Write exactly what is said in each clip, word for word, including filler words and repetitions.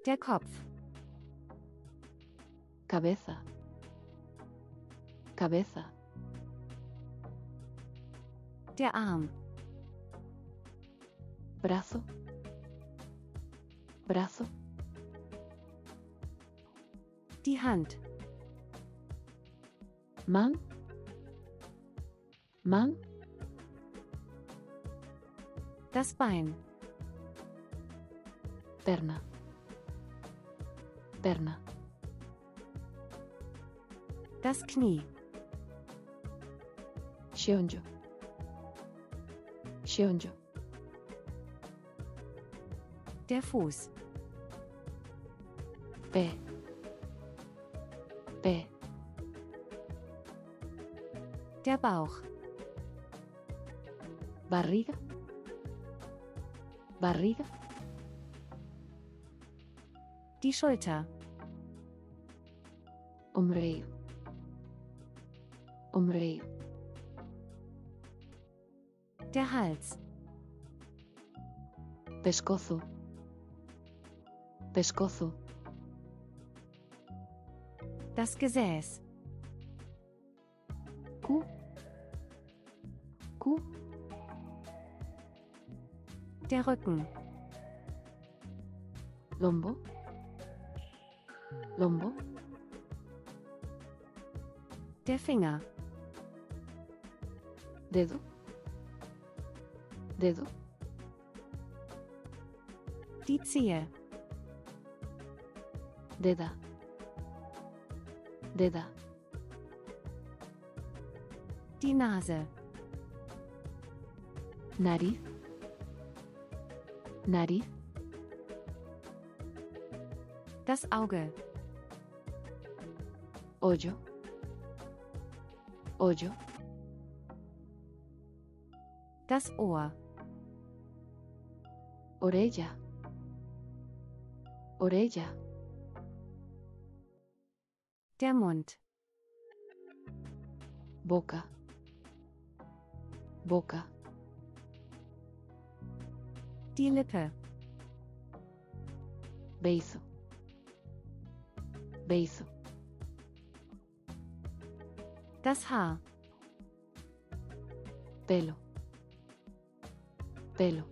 Der Kopf. Cabeza. Cabeza. Der Arm. Brazo. Brazo. Die Hand. Man. Man. Das Bein. Perna. Perna. Das Knie. Xionjo. Xionjo. Der Fuß. Pé. Pé. Der Bauch. Barriga. Barriga. Die Schulter. Ombreio. Ombreio. Der Hals. Pescozo. Pescozo. Das Gesäß. Cu. Cu. Der Rücken. Lombo. Lombo. Der Finger. Dedo. Dedo. Die Zehe. Deda. Deda. Die Nase. Nariz. Nariz. Das Auge. Hoyo. Hoyo. Das Ohr. Orella. Orella. Der Mund. Boca. Boca. Die Lippe. Beizo. Beizo. Das Haar. Pelo. Pelo.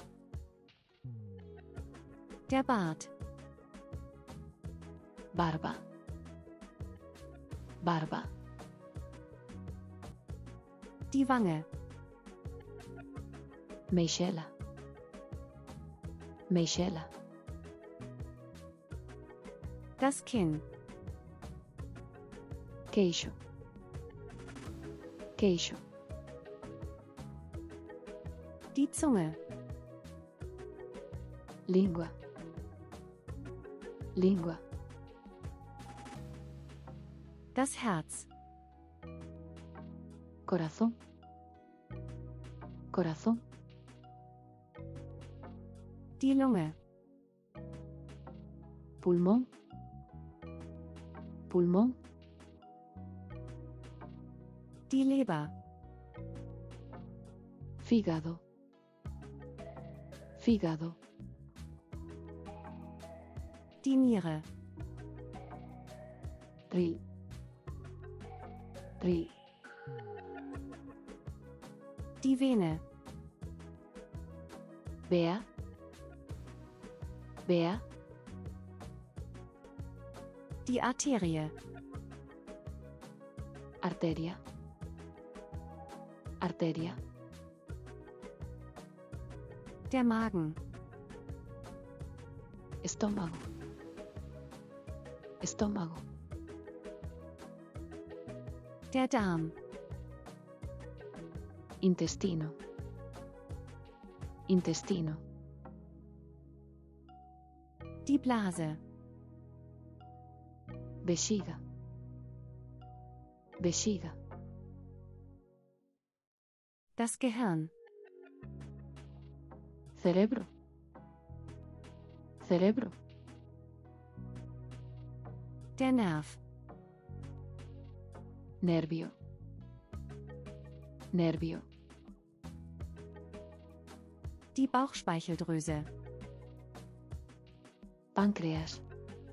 Der Bart. Barba. Barba. Die Wange. Meixela. Meixela. Das Kinn. Queixo. Queixo. Die Zunge. Língua. Língua. Das Herz. Corazón. Corazón. Die Lunge. Pulmón. Pulmón. Die Leber. Fígado. Fígado. Die Niere. Ri. Ri. Die Vene. Vea. Vea. Die Arterie. Arteria. Arteria. Der Magen. Estómago. Estómago. Der Darm. Intestino. Intestino. Die Blase. Vejiga. Vejiga. Das Gehirn. Cerebro. Cerebro. Der Nerv. Nervio. Nervio. Die Bauchspeicheldrüse. Páncreas.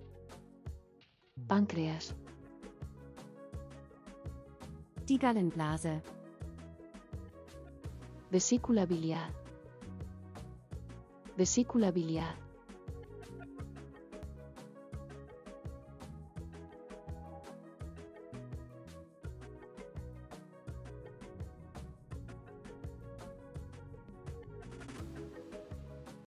Páncreas. Die Gallenblase. Vesícula biliar. Vesícula biliar.